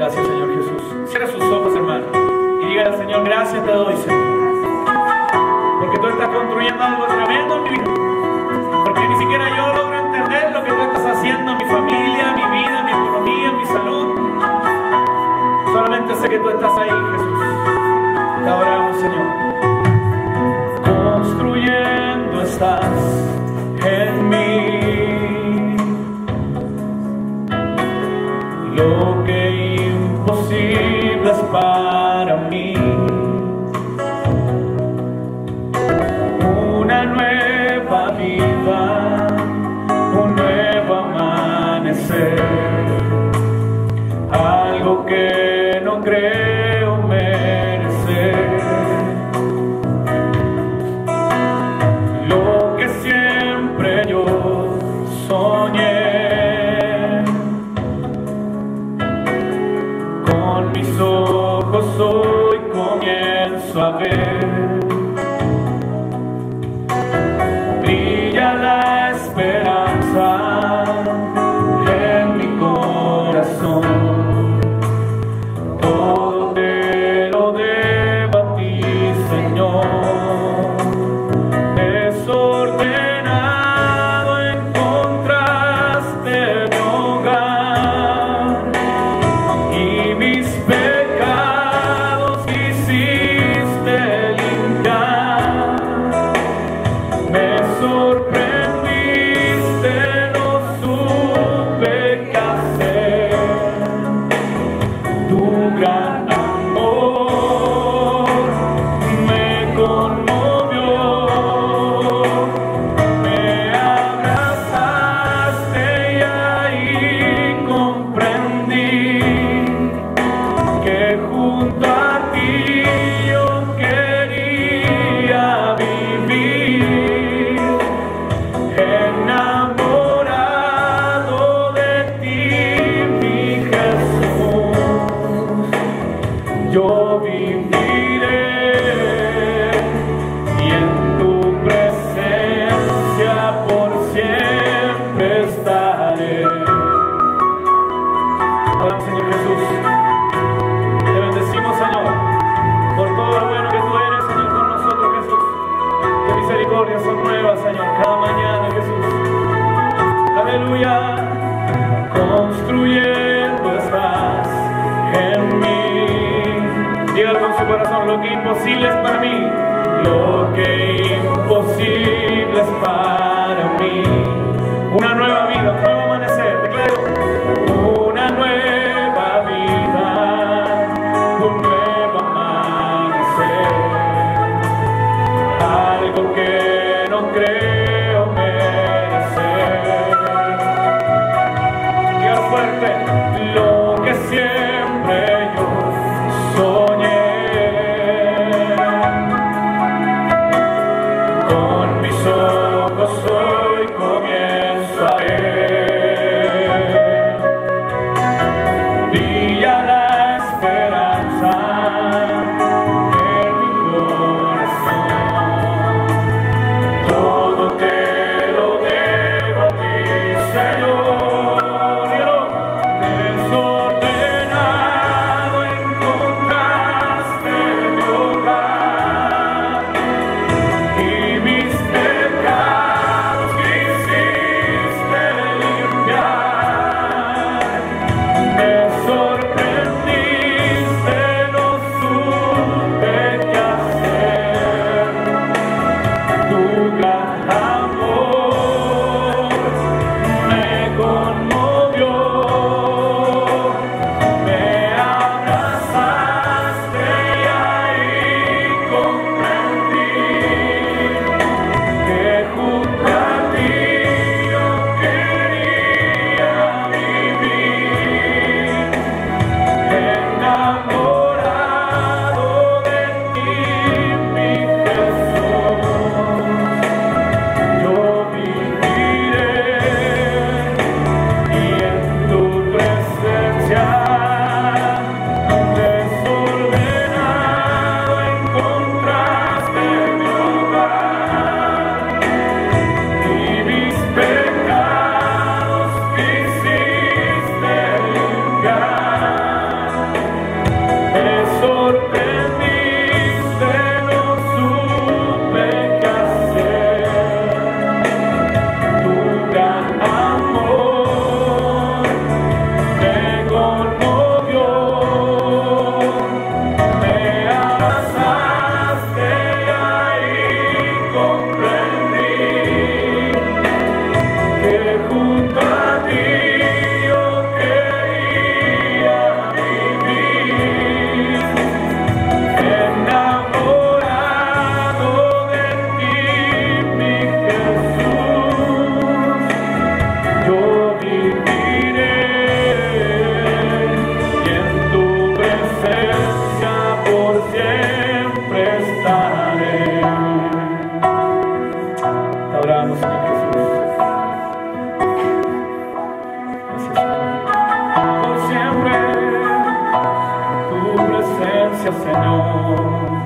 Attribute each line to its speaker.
Speaker 1: Gracias, Señor Jesús. Cierra sus ojos, hermano, y dígale al Señor: gracias te doy, Señor, porque tú estás construyendo algo tremendo en mi vida. Porque ni siquiera yo logro entender lo que tú estás haciendo en mi familia, mi vida, mi economía, mi salud. Solamente sé que tú estás ahí, Jesús. Te adoramos, Señor. Construyendo estás en mí lo que imposible es para mí. Una nueva vida, un nuevo amanecer, algo que no creo merecer. Lo que siempre yo soñé, con mis ojos hoy comienzo a ver. Brilla la esperanza en mi corazón. Todo te lo debo a ti, Señor. Desordenado encontraste mi hogar y mis pecados quisiste limpiar. Me sorprendiste, no supe qué hacer. Tu gran amor me conmovió, me abrazaste y ahí comprendí que junto a ti yo quería vivir. Enamorado de ti, mi Jesús, yo viviré y en tu presencia por siempre estaré. Ahora, Señor Jesús, te bendecimos, Señor, por todo lo bueno que tú eres, Señor, con nosotros, Jesús. Tus misericordias son nuevas, Señor, cada mañana, Jesús. Aleluya. Construyendo estás en mí. Dígalo con su corazón: lo que imposible es para mí. Lo que imposible es para mí. Una nueva vida, un nuevo amanecer. Declaro: una nueva vida, un nuevo amanecer, algo que no creo merecer. Dios fuerte, lo que siempre yo soñé, con mis ojos hoy comienzo a ver. junto a ti yo quería vivir, enamorado de ti, mi Jesús. Yo viviré y en tu presencia por siempre estaré. Te adoramos, Señor Jesús. Gracias, Señor. Por siempre tu presencia, Señor.